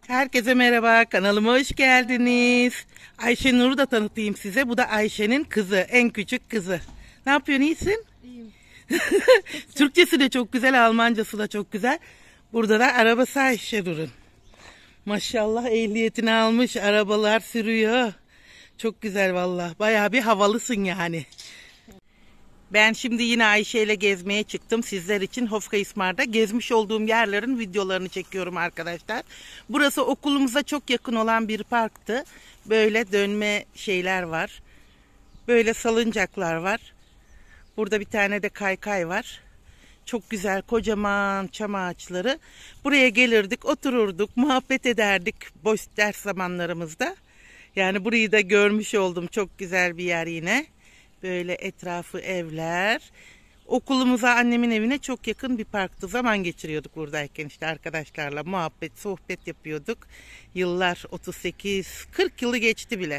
Herkese merhaba, kanalıma hoş geldiniz. Ayşe Nur'u da tanıtayım size. Bu da Ayşe'nin kızı, en küçük kızı. Ne yapıyorsun, iyisin? İyiyim. Türkçesi de çok güzel, Almancası da çok güzel. Burada da arabası Ayşe Nur'un. Maşallah ehliyetini almış, arabalar sürüyor. Çok güzel vallahi. Bayağı bir havalısın yani. Ben şimdi yine Ayşe ile gezmeye çıktım. Sizler için Hofgeismar'da gezmiş olduğum yerlerin videolarını çekiyorum arkadaşlar. Burası okulumuza çok yakın olan bir parktı. Böyle dönme şeyler var. Böyle salıncaklar var. Burada bir tane de kaykay var. Çok güzel kocaman çam ağaçları. Buraya gelirdik, otururduk, muhabbet ederdik boş ders zamanlarımızda. Yani burayı da görmüş oldum. Çok güzel bir yer yine. Böyle etrafı evler. Okulumuza, annemin evine çok yakın bir parktı. Zaman geçiriyorduk buradayken, işte arkadaşlarla muhabbet, sohbet yapıyorduk. Yıllar 38-40 yılı geçti bile.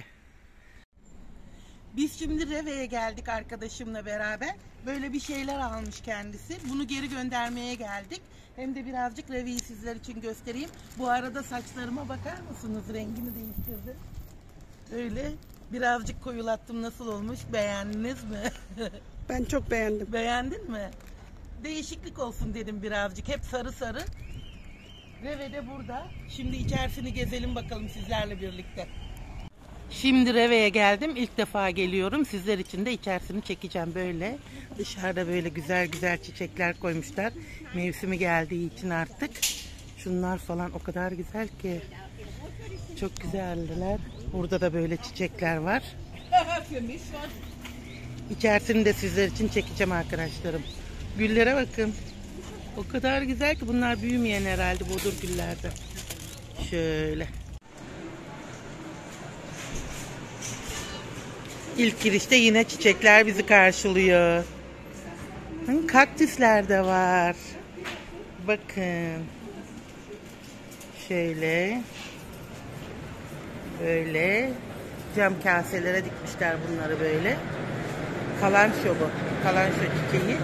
Biz şimdi Reve'ye geldik arkadaşımla beraber. Böyle bir şeyler almış kendisi. Bunu geri göndermeye geldik. Hem de birazcık Reve'yi sizler için göstereyim. Bu arada saçlarıma bakar mısınız? Rengini değiştirdim. Öyle birazcık koyulattım. Nasıl olmuş? Beğendiniz mi? Ben çok beğendim. Beğendin mi? Değişiklik olsun dedim birazcık. Hep sarı sarı. Reve de burada. Şimdi içerisini gezelim bakalım sizlerle birlikte. Şimdi Reve'ye geldim. İlk defa geliyorum. Sizler için de içerisini çekeceğim böyle. Dışarıda böyle güzel güzel çiçekler koymuşlar. Mevsimi geldiği için artık. Şunlar falan o kadar güzel ki. Çok güzeldiler. Burada da böyle çiçekler var. İçerisini de sizler için çekeceğim arkadaşlarım. Güllere bakın. O kadar güzel ki, bunlar büyümeyen herhalde bodur güllerde. Şöyle. İlk girişte yine çiçekler bizi karşılıyor. Kaktüsler de var. Bakın. Şöyle. Böyle cam kaselere dikmişler bunları böyle. Kalanço bu. Kalanço çiçeği.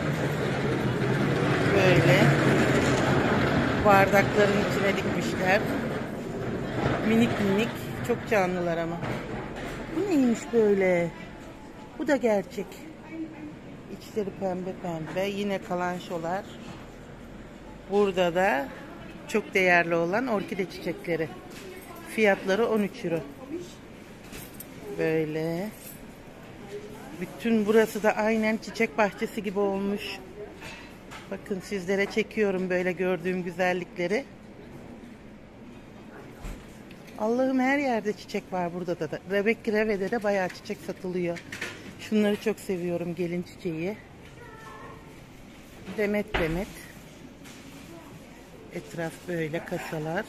Böyle bardakların içine dikmişler. Minik minik. Çok canlılar ama. Bu neymiş böyle? Bu da gerçek. İçleri pembe pembe. Yine kalançolar. Burada da çok değerli olan orkide çiçekleri. Fiyatları 13 euro. Böyle. Bütün burası da aynen çiçek bahçesi gibi olmuş. Bakın sizlere çekiyorum böyle gördüğüm güzellikleri. Allah'ım, her yerde çiçek var burada da. Reve'de de bayağı çiçek satılıyor. Şunları çok seviyorum, gelin çiçeği. Demet demet. Etraf böyle kasalar.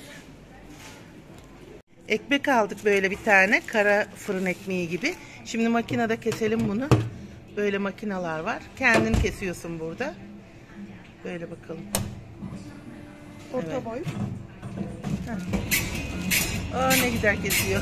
Ekmek aldık böyle bir tane. Kara fırın ekmeği gibi. Şimdi makinede keselim bunu. Böyle makineler var. Kendin kesiyorsun burada. Böyle bakalım. Orta boy. Aa, ne güzel kesiyor.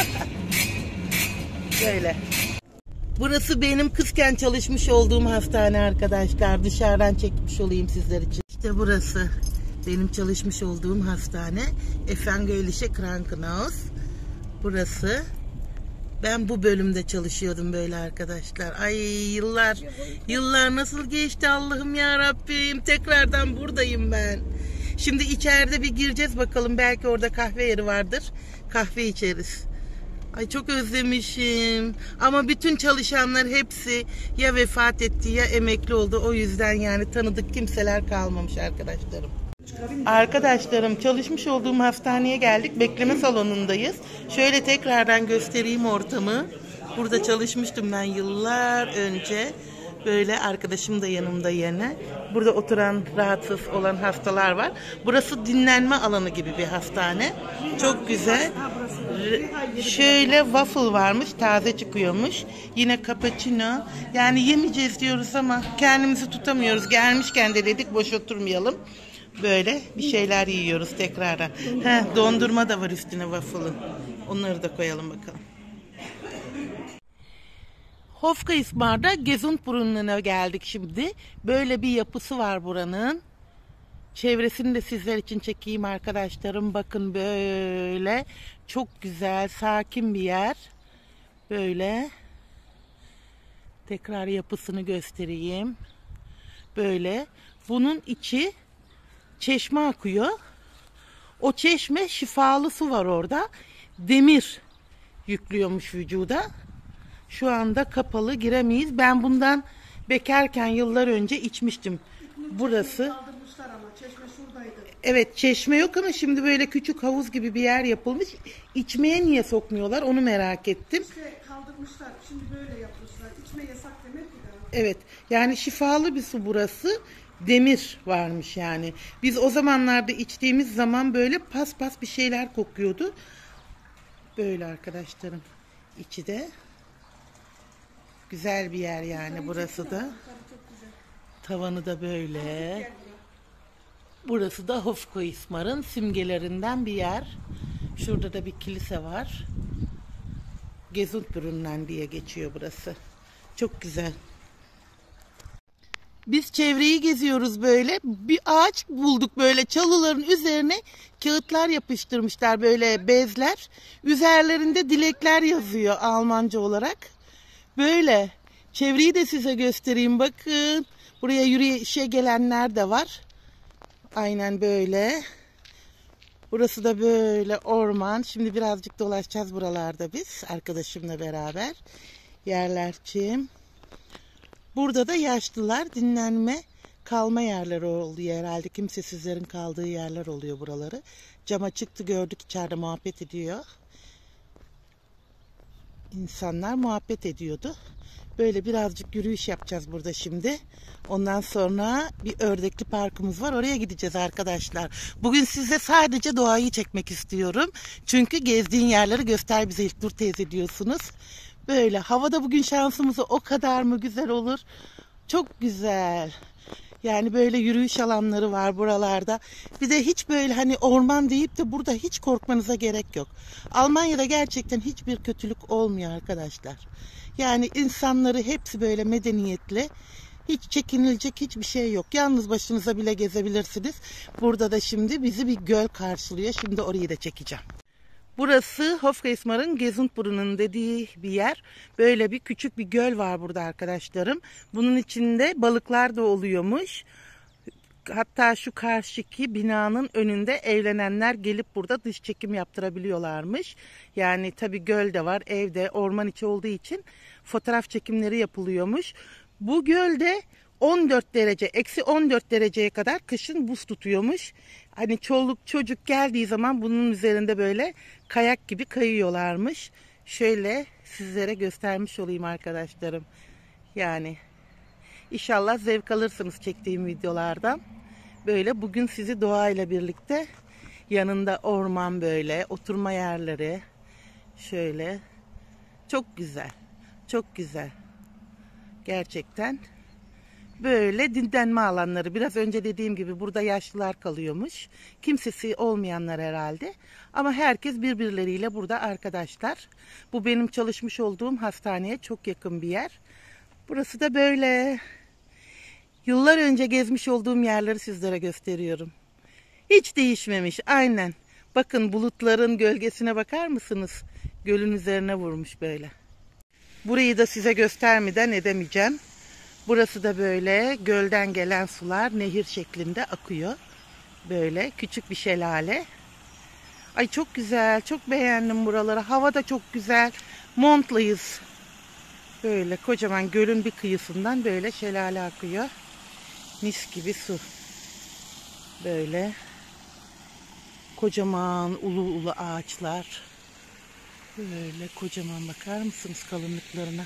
Böyle. Burası benim kızken çalışmış olduğum hastane arkadaşlar. Dışarıdan çekmiş olayım sizler için. İşte burası benim çalışmış olduğum hastane. Evangelische Krankenhaus. Burası. Ben bu bölümde çalışıyordum böyle arkadaşlar. Ay, yıllar nasıl geçti Allah'ım ya Rabbim. Tekrardan buradayım ben. Şimdi içeride bir gireceğiz bakalım. Belki orada kahve yeri vardır. Kahve içeriz. Ay, çok özlemişim. Ama bütün çalışanlar hepsi ya vefat etti ya emekli oldu. O yüzden yani tanıdık kimseler kalmamış arkadaşlarım. Arkadaşlarım, çalışmış olduğum hastaneye geldik. Bekleme salonundayız. Şöyle tekrardan göstereyim ortamı. Burada çalışmıştım ben yıllar önce. Böyle arkadaşım da yanımda yine. Burada oturan, rahatsız olan hastalar var. Burası dinlenme alanı gibi bir hastane. Çok güzel. Şöyle waffle varmış, taze çıkıyormuş. Yine cappuccino. Yani yemeyeceğiz diyoruz ama kendimizi tutamıyoruz. Gelmişken de dedik boş oturmayalım. Böyle bir şeyler yiyoruz tekrardan. Dondurma da var üstüne waffle'ın. Onları da koyalım bakalım. Hofgeismar'da Gesundbrunnen'a geldik şimdi. Böyle bir yapısı var buranın. Çevresini de sizler için çekeyim arkadaşlarım. Bakın böyle çok güzel, sakin bir yer. Böyle tekrar yapısını göstereyim. Böyle bunun içi çeşme akıyor. O çeşme şifalı su var orada. Demir yüklüyormuş vücuda. Şu anda kapalı, giremeyiz. Ben bundan bekarken yıllar önce içmiştim. Burası. Kaldırmışlar ama çeşme şuradaydı. Evet, çeşme yok ama şimdi böyle küçük havuz gibi bir yer yapılmış. İçmeye niye sokmuyorlar onu merak ettim. İşte kaldırmışlar. Şimdi böyle yapmışlar. İçme yasak demek ki daha. Evet, yani şifalı bir su burası. Demir varmış yani. Biz o zamanlarda içtiğimiz zaman böyle paspas bir şeyler kokuyordu. Böyle arkadaşlarım. İçi de güzel bir yer yani burası da. Tavanı da böyle. Burası da Hofkoismar'ın simgelerinden bir yer. Şurada da bir kilise var. Gesundbrunnen diye geçiyor burası. Çok güzel. Biz çevreyi geziyoruz böyle. Bir ağaç bulduk böyle, çalıların üzerine kağıtlar yapıştırmışlar, böyle bezler. Üzerlerinde dilekler yazıyor Almanca olarak. Böyle. Çevreyi de size göstereyim, bakın. Buraya yürüyüşe gelenler de var. Aynen böyle. Burası da böyle orman. Şimdi birazcık dolaşacağız buralarda biz arkadaşımla beraber. Yerler çim. Burada da yaşlılar dinlenme, kalma yerleri oluyor herhalde. Kimsesizlerin kaldığı yerler oluyor buraları. Cama çıktı, gördük, içeride muhabbet ediyor. İnsanlar muhabbet ediyordu. Böyle birazcık yürüyüş yapacağız burada şimdi. Ondan sonra bir ördekli parkımız var. Oraya gideceğiz arkadaşlar. Bugün size sadece doğayı çekmek istiyorum. Çünkü gezdiğin yerleri göster bize İlknur teyze diyorsunuz. Böyle havada bugün şansımızı o kadar mı güzel olur? Çok güzel. Yani böyle yürüyüş alanları var buralarda. Bir de hiç böyle hani orman deyip de burada hiç korkmanıza gerek yok. Almanya'da gerçekten hiçbir kötülük olmuyor arkadaşlar. Yani insanları hepsi böyle medeniyetli. Hiç çekinilecek hiçbir şey yok. Yalnız başınıza bile gezebilirsiniz. Burada da şimdi bizi bir göl karşılıyor. Şimdi orayı da çekeceğim. Burası Hofgeismar'ın Gesundbrunnen dediği bir yer. Böyle bir küçük bir göl var burada arkadaşlarım. Bunun içinde balıklar da oluyormuş. Hatta şu karşıki binanın önünde evlenenler gelip burada dış çekim yaptırabiliyorlarmış. Yani tabii göl de var, evde, orman içi olduğu için fotoğraf çekimleri yapılıyormuş. Bu gölde 14 derece, eksi 14 dereceye kadar kışın buz tutuyormuş. Hani çoluk çocuk geldiği zaman bunun üzerinde böyle kayak gibi kayıyorlarmış. Şöyle sizlere göstermiş olayım arkadaşlarım. Yani inşallah zevk alırsınız çektiğim videolardan. Böyle bugün sizi doğayla birlikte, yanında orman, böyle oturma yerleri, şöyle çok güzel, çok güzel. Gerçekten böyle dinlenme alanları. Biraz önce dediğim gibi burada yaşlılar kalıyormuş. Kimsesi olmayanlar herhalde. Ama herkes birbirleriyle burada arkadaşlar. Bu benim çalışmış olduğum hastaneye çok yakın bir yer. Burası da böyle. Yıllar önce gezmiş olduğum yerleri sizlere gösteriyorum. Hiç değişmemiş, aynen. Bakın bulutların gölgesine bakar mısınız? Gölün üzerine vurmuş böyle. Burayı da size göstermeden edemeyeceğim. Burası da böyle gölden gelen sular nehir şeklinde akıyor. Böyle küçük bir şelale. Ay çok güzel, çok beğendim buraları. Hava da çok güzel. Montluyuz. Böyle kocaman gölün bir kıyısından böyle şelale akıyor. Mis gibi su. Böyle kocaman ulu ulu ağaçlar. Böyle kocaman, bakar mısınız kalınlıklarına?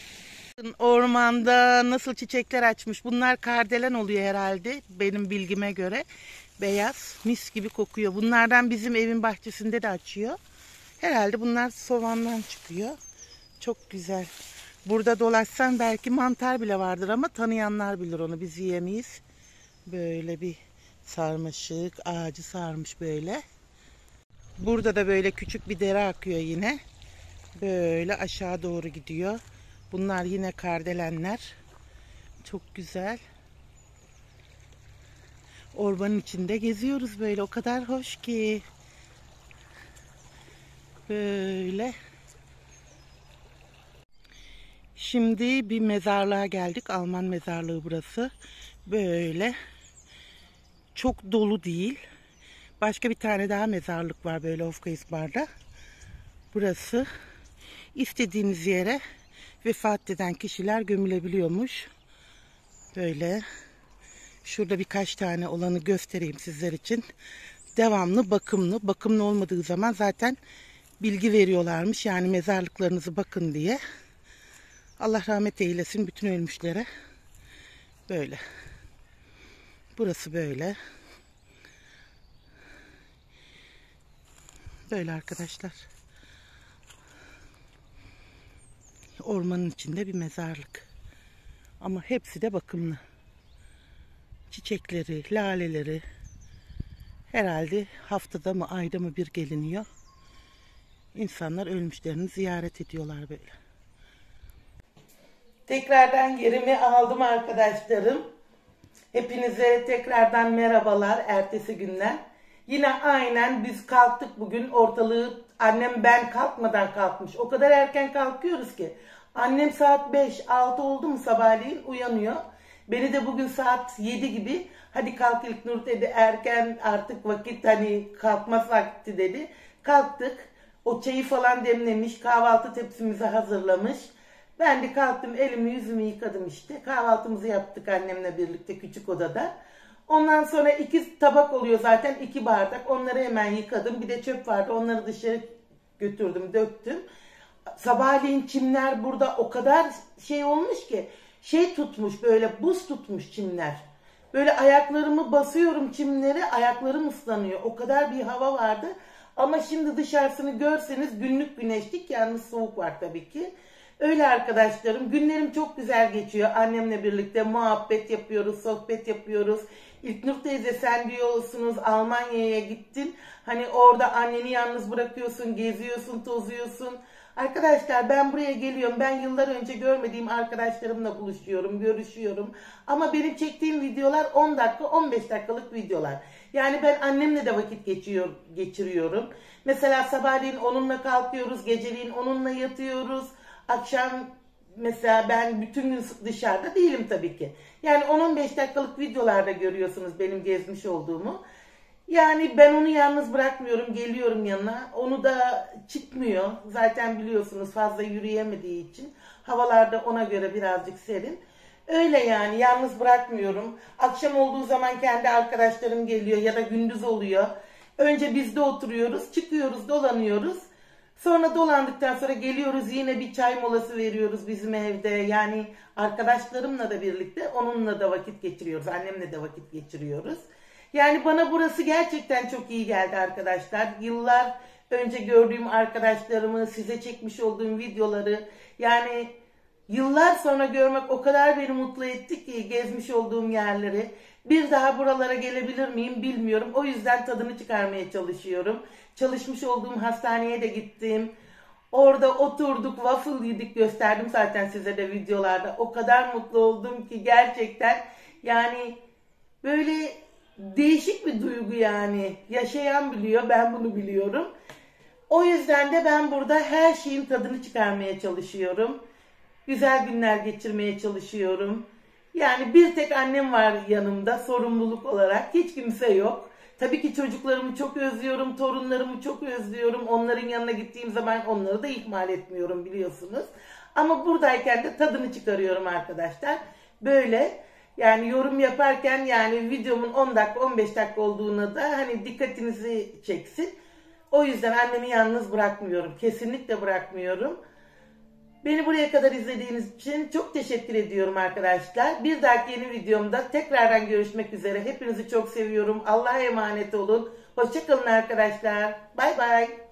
Ormanda nasıl çiçekler açmış. Bunlar kardelen oluyor herhalde benim bilgime göre. Beyaz, mis gibi kokuyor. Bunlardan bizim evin bahçesinde de açıyor. Herhalde bunlar soğandan çıkıyor. Çok güzel. Burada dolaşsan belki mantar bile vardır ama tanıyanlar bilir onu. Biz yiyemeyiz. Böyle bir sarmaşık ağacı sarmış böyle. Burada da böyle küçük bir dere akıyor yine. Böyle aşağı doğru gidiyor. Bunlar yine kardelenler. Çok güzel. Ormanın içinde geziyoruz böyle. O kadar hoş ki. Böyle. Şimdi bir mezarlığa geldik. Alman mezarlığı burası. Böyle. Çok dolu değil. Başka bir tane daha mezarlık var böyle Hofgeisbar'da. Burası. İstediğiniz yere vefat eden kişiler gömülebiliyormuş. Böyle. Şurada birkaç tane olanı göstereyim sizler için. Devamlı bakımlı. Bakımlı olmadığı zaman zaten bilgi veriyorlarmış. Yani mezarlıklarınızı bakın diye. Allah rahmet eylesin bütün ölmüşlere. Böyle. Burası böyle. Böyle arkadaşlar. Ormanın içinde bir mezarlık. Ama hepsi de bakımlı. Çiçekleri, laleleri herhalde haftada mı ayda mı bir geliniyor. İnsanlar ölmüşlerini ziyaret ediyorlar böyle. Tekrardan yerimi aldım arkadaşlarım. Hepinize tekrardan merhabalar ertesi günden. Yine aynen biz kalktık bugün, ortalığı annem ben kalkmadan kalkmış. O kadar erken kalkıyoruz ki. Annem saat 5-6 oldu mu sabahleyin uyanıyor. Beni de bugün saat 7 gibi hadi kalk İlknur dedi, erken artık vakit, hani kalkmaz vakti dedi. Kalktık. O çayı falan demlemiş, kahvaltı tepsimizi hazırlamış. Ben de kalktım, elimi yüzümü yıkadım işte. Kahvaltımızı yaptık annemle birlikte küçük odada. Ondan sonra 2 tabak oluyor zaten, 2 bardak. Onları hemen yıkadım. Bir de çöp vardı, onları dışarı götürdüm, döktüm. Sabahleyin çimler burada o kadar şey olmuş ki, şey tutmuş, böyle buz tutmuş çimler. Böyle ayaklarımı basıyorum çimlere, ayaklarım ıslanıyor. O kadar bir hava vardı. Ama şimdi dışarısını görseniz günlük güneşlik, yalnız soğuk var tabii ki. Öyle arkadaşlarım, günlerim çok güzel geçiyor. Annemle birlikte muhabbet yapıyoruz, sohbet yapıyoruz. İlknur teyze sen diyorsunuz Almanya'ya gittin. Hani orada anneni yalnız bırakıyorsun, geziyorsun, tozuyorsun. Arkadaşlar ben buraya geliyorum. Ben yıllar önce görmediğim arkadaşlarımla buluşuyorum, görüşüyorum. Ama benim çektiğim videolar 10 dakika, 15 dakikalık videolar. Yani ben annemle de vakit geçiriyorum. Mesela sabahleyin onunla kalkıyoruz, geceliğin onunla yatıyoruz. Akşam mesela ben bütün gün dışarıda değilim tabii ki. Yani 10-15 dakikalık videolarda görüyorsunuz benim gezmiş olduğumu. Yani ben onu yalnız bırakmıyorum, geliyorum yanına. Onu da çıkmıyor. Zaten biliyorsunuz fazla yürüyemediği için. Havalarda ona göre birazcık serin. Öyle yani, yalnız bırakmıyorum. Akşam olduğu zaman kendi arkadaşlarım geliyor ya da gündüz oluyor. Önce bizde oturuyoruz, çıkıyoruz, dolanıyoruz. Sonra dolandıktan sonra geliyoruz, yine bir çay molası veriyoruz bizim evde. Yani arkadaşlarımla da birlikte onunla da vakit geçiriyoruz. Annemle de vakit geçiriyoruz. Yani bana burası gerçekten çok iyi geldi arkadaşlar. Yıllar önce gördüğüm arkadaşlarımı, size çekmiş olduğum videoları, yani yıllar sonra görmek o kadar beni mutlu etti ki, gezmiş olduğum yerleri. Bir daha buralara gelebilir miyim bilmiyorum. O yüzden tadını çıkarmaya çalışıyorum. Çalışmış olduğum hastaneye de gittim. Orada oturduk, waffle yedik, gösterdim zaten size de videolarda. O kadar mutlu oldum ki gerçekten, yani böyle değişik bir duygu yani. Yaşayan biliyor, ben bunu biliyorum. O yüzden de ben burada her şeyin tadını çıkarmaya çalışıyorum. Güzel günler geçirmeye çalışıyorum. Yani bir tek annem var yanımda sorumluluk olarak. Hiç kimse yok. Tabii ki çocuklarımı çok özlüyorum, torunlarımı çok özlüyorum. Onların yanına gittiğim zaman onları da ihmal etmiyorum biliyorsunuz. Ama buradayken de tadını çıkarıyorum arkadaşlar. Böyle yani yorum yaparken, yani videomun 10 dakika 15 dakika olduğuna da hani dikkatinizi çeksin. O yüzden annemi yalnız bırakmıyorum. Kesinlikle bırakmıyorum. Beni buraya kadar izlediğiniz için çok teşekkür ediyorum arkadaşlar. Bir dahaki yeni videomda tekrardan görüşmek üzere. Hepinizi çok seviyorum. Allah'a emanet olun. Hoşça kalın arkadaşlar. Bay bay.